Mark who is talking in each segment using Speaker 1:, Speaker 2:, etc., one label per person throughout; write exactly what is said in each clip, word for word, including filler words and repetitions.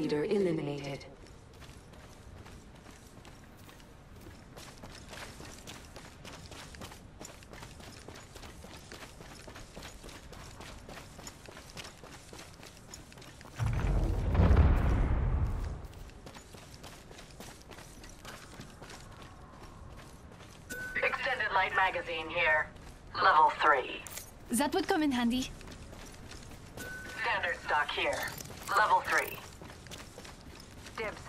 Speaker 1: leader eliminated.
Speaker 2: Extended light magazine here. Level three.
Speaker 3: That would come in handy.
Speaker 2: Standard stock here. Level three. Dibs.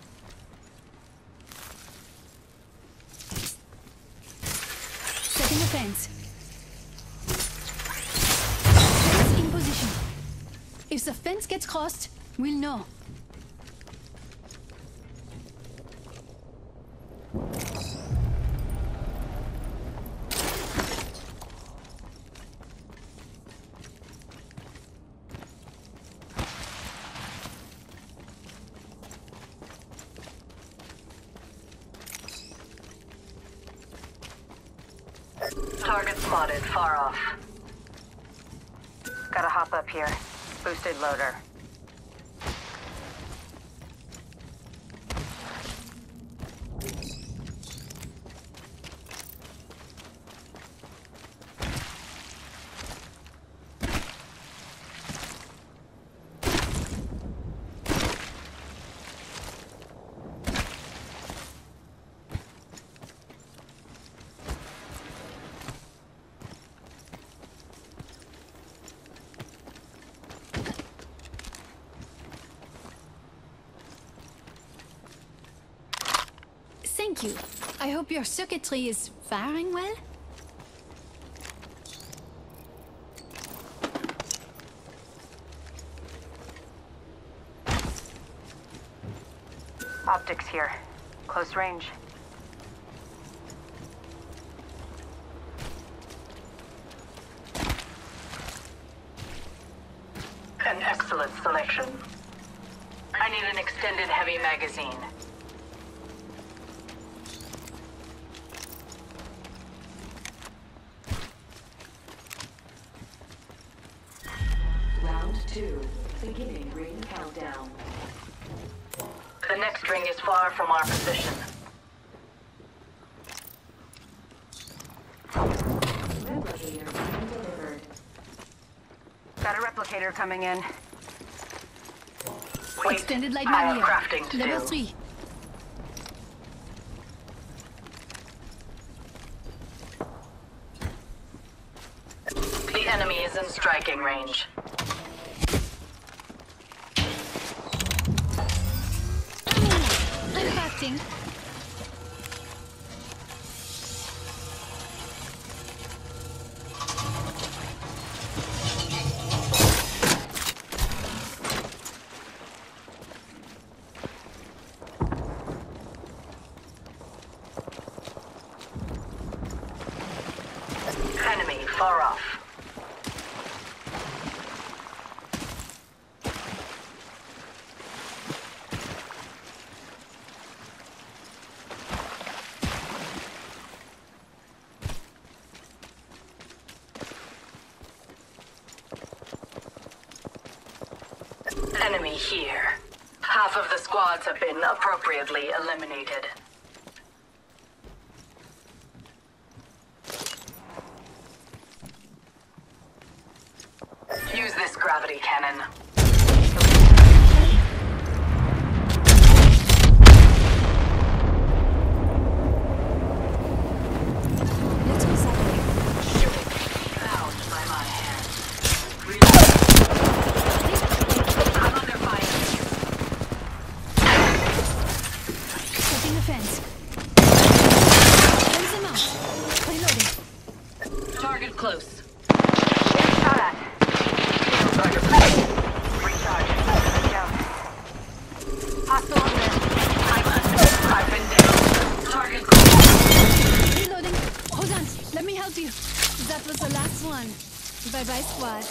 Speaker 3: Setting a fence. Fence in position. If the fence gets crossed, we'll know.
Speaker 2: Target spotted, far off. Gotta hop up here. Boosted loader.
Speaker 3: Thank you. I hope your circuitry is firing well?
Speaker 2: Optics here. Close range. An excellent selection. I need an extended heavy magazine.
Speaker 1: Round two. Beginning ring countdown.
Speaker 2: The next ring is far from our position.
Speaker 1: Replicator being delivered.
Speaker 2: Got a replicator coming in. Wait,
Speaker 3: Extended light
Speaker 2: I have
Speaker 3: barrier.
Speaker 2: crafting to
Speaker 3: Level
Speaker 2: do.
Speaker 3: three.
Speaker 2: The enemy is in striking range.
Speaker 3: I'm crafting.
Speaker 2: Enemy far off. Enemy here. Half of the squads have been appropriately eliminated. Use this gravity cannon.
Speaker 3: Let's go south.
Speaker 2: Shooting. Bound by my hand. Reload. I'm under fire.
Speaker 3: Setting the fence. Fence them out. Reloading.
Speaker 2: Target close. Shot at. Recharge. Down. Hostile on there. I'm under. I've been down. Target close.
Speaker 3: Reloading. Hold on. Let me help you. That was the last one. Bye-bye, squad.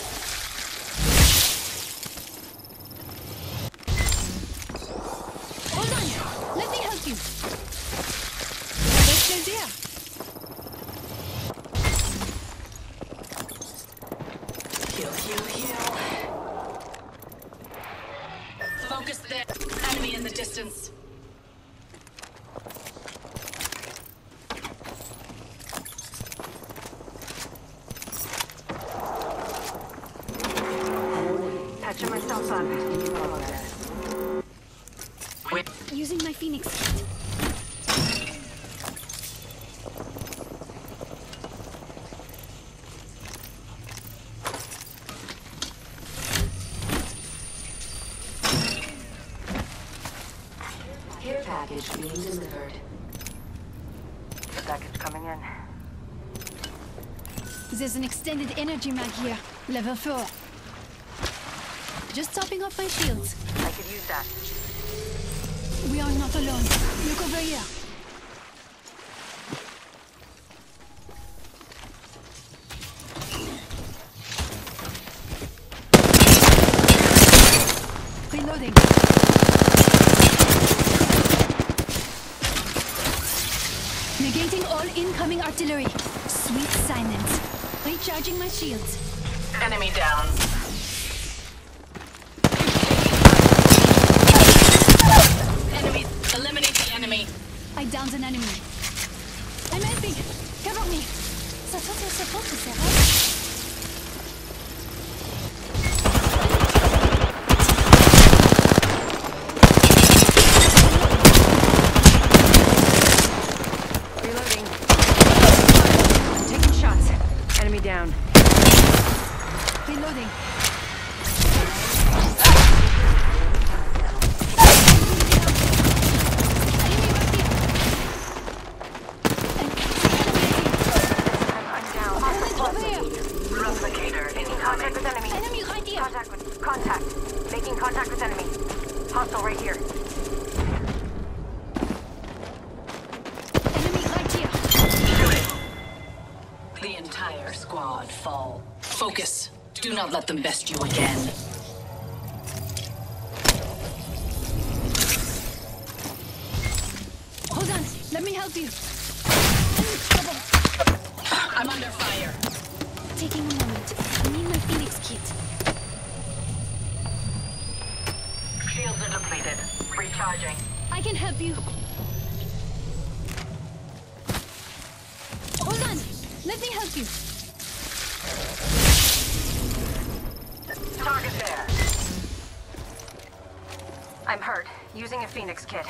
Speaker 3: Hold on. Let me help you. Avec plaisir.
Speaker 2: Heal, heal, heal. Focus there. distance.
Speaker 1: Patching myself up.
Speaker 2: Wait.
Speaker 3: Using my Phoenix kit.
Speaker 1: Care package being delivered.
Speaker 4: The package coming in.
Speaker 3: There's an extended energy mag here. Level four. Just topping off my shields.
Speaker 4: I could use that.
Speaker 3: We are not alone. Look over here. Reloading. Negating all incoming artillery. Sweet silence. Recharging my shields.
Speaker 2: Enemy down. Enemy. Eliminate the enemy.
Speaker 3: I downed an enemy. I'm helping. Cover me. Ça fait c'est supposed to say, right?
Speaker 4: Reloading. Taking shots. Enemy down.
Speaker 3: Reloading.
Speaker 2: Replicator
Speaker 4: Making contact with enemy.
Speaker 3: Enemy right here.
Speaker 4: Contact with contact. Making contact with enemy. Hostile right here.
Speaker 3: Enemy right here.
Speaker 2: The entire squad fall. Focus. Do not let them best you again.
Speaker 3: Hold on. Let me help you.
Speaker 2: I'm under fire.
Speaker 3: Taking a moment. I need my Phoenix kit.
Speaker 2: Shields are depleted. Recharging.
Speaker 3: I can help you. Hold on. Let me help you.
Speaker 2: Target there.
Speaker 4: I'm hurt. Using a Phoenix kit.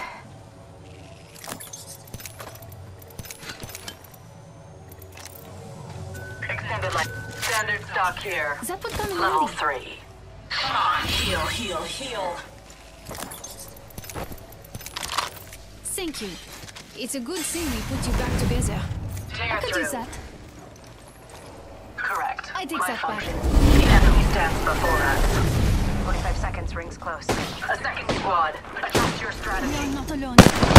Speaker 2: Extended life. Standard stock here.
Speaker 3: Is that what I'm
Speaker 2: Level
Speaker 3: loading?
Speaker 2: three. Come on, heal, heal, heal.
Speaker 3: Thank you. It's a good thing we put you back together.
Speaker 2: Tear
Speaker 3: I could
Speaker 2: through.
Speaker 3: use that.
Speaker 2: Correct.
Speaker 3: I take
Speaker 2: My
Speaker 3: that back.
Speaker 2: function. The enemy stands before us.
Speaker 4: forty-five seconds. Rings close.
Speaker 2: A second squad. Adjust your
Speaker 3: We
Speaker 2: strategy.
Speaker 3: are not alone.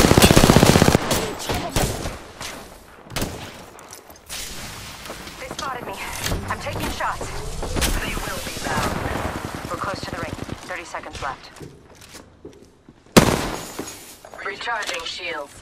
Speaker 4: They spotted me. I'm taking shots.
Speaker 2: They will be bound.
Speaker 4: We're close to the ring. thirty seconds left.
Speaker 2: Recharging shields.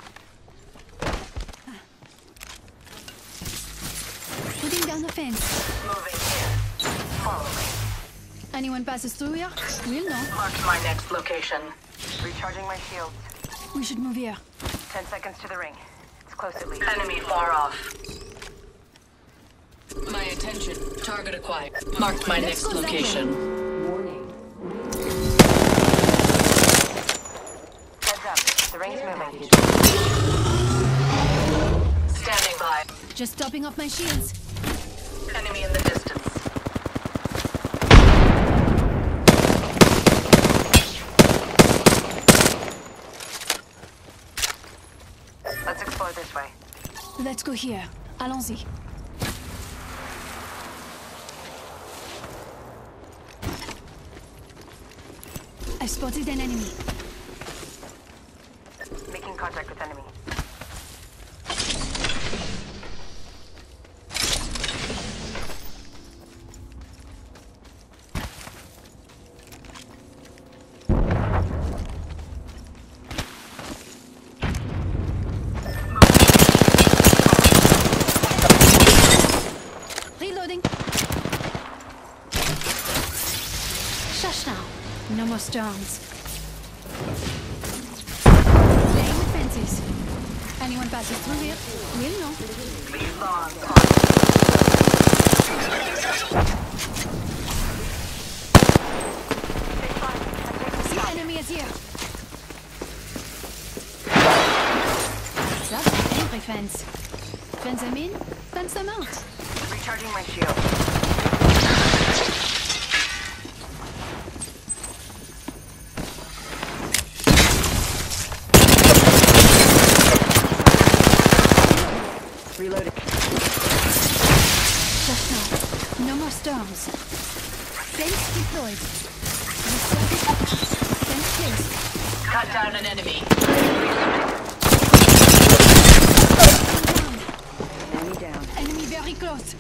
Speaker 3: Putting down the fence.
Speaker 2: Moving here. Follow me.
Speaker 3: Anyone passes through here? We'll know.
Speaker 2: Marked my next location.
Speaker 4: Recharging my shields.
Speaker 3: We should move here.
Speaker 4: Ten seconds to the ring. It's close at least.
Speaker 2: Enemy far off. My attention. Target acquired. Marked my
Speaker 3: Let's
Speaker 2: next
Speaker 3: go that way.
Speaker 2: location.
Speaker 1: Warning.
Speaker 4: Heads up. The ring's
Speaker 1: Care
Speaker 4: moving.
Speaker 1: package.
Speaker 2: Standing by.
Speaker 3: Just topping off my shields.
Speaker 2: Enemy in the distance.
Speaker 4: Let's explore this way.
Speaker 3: Let's go here. Allons-y. I've spotted an enemy.
Speaker 4: Making contact with enemy.
Speaker 3: Reloading. Shush now. No more stones. anyone passes through here, we'll know.
Speaker 2: These lawns
Speaker 3: The enemy is here. Ça, c'est entry fence. Fence them in, fence them out.
Speaker 4: Recharging my shield.
Speaker 1: Reloading.
Speaker 3: Just now. No more storms. Fence deployed. Resurface. Fence placed.
Speaker 2: cut down an enemy.
Speaker 1: Enemy down.
Speaker 3: Enemy very close.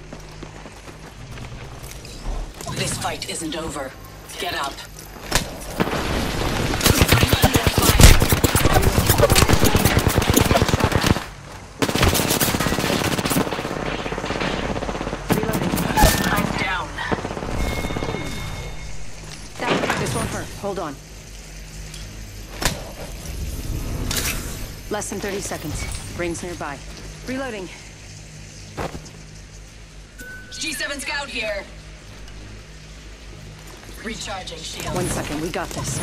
Speaker 2: This fight isn't over. Get up. I'm down.
Speaker 1: This won't hurt. Hold on. Less than thirty seconds. Rings nearby. Reloading.
Speaker 2: G seven Scout here. Recharging shield.
Speaker 1: One second. We got this.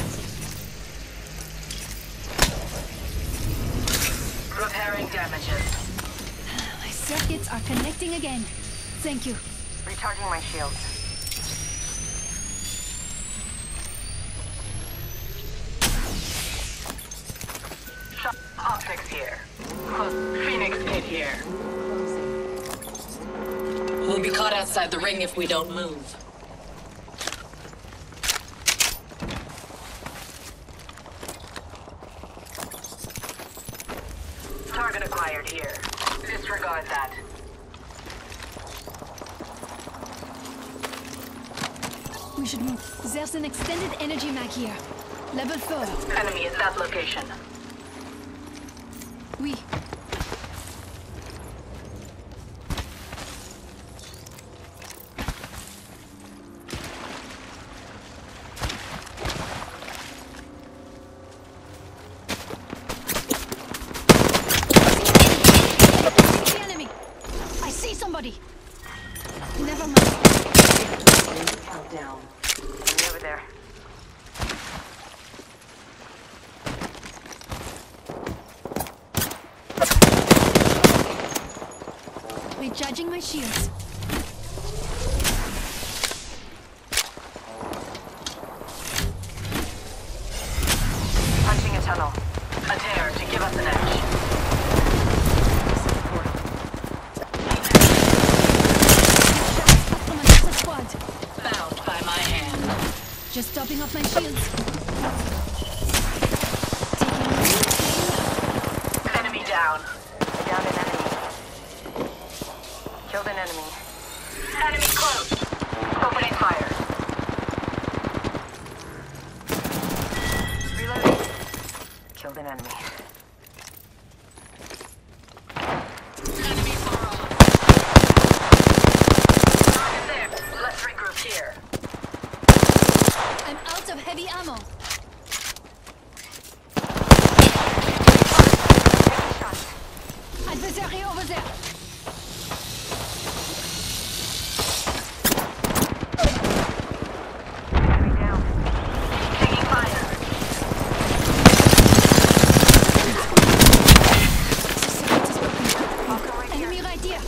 Speaker 2: Repairing damages.
Speaker 3: My circuits are connecting again. Thank you.
Speaker 4: Recharging my shields.
Speaker 2: Optics here. Phoenix Kit here. We'll be caught outside the ring if we don't move. Target acquired here. Disregard that.
Speaker 3: We should move. There's an extended energy mag here. Level four.
Speaker 2: Enemy at that location.
Speaker 3: Oui. The enemy. I see somebody. Never mind.
Speaker 1: Countdown.
Speaker 4: Enemy over there.
Speaker 3: Recharging my shields.
Speaker 4: Punching a tunnel.
Speaker 2: A tear to give us an edge.
Speaker 3: From another squad.
Speaker 2: Bound by my hand.
Speaker 3: Just topping off my shields. Taking
Speaker 2: Enemy down.
Speaker 4: Down an enemy. Killed an enemy.
Speaker 2: Enemy close. Opening fire.
Speaker 4: Reloading. Killed an enemy.
Speaker 2: Enemy far off. Target there. Let's regroup here.
Speaker 3: I'm out of heavy ammo. Adversary over there.
Speaker 4: Enemy down.
Speaker 2: Taking fire.
Speaker 4: Welcome right here.
Speaker 3: Enemy right here.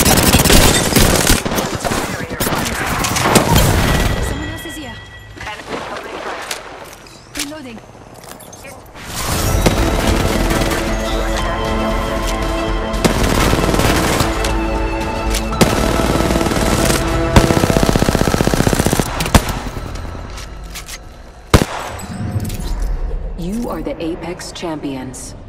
Speaker 2: Barrier fire.
Speaker 3: Someone else is here.
Speaker 2: Enemy
Speaker 4: Opening fire.
Speaker 3: Reloading.
Speaker 1: You are the Apex Champions.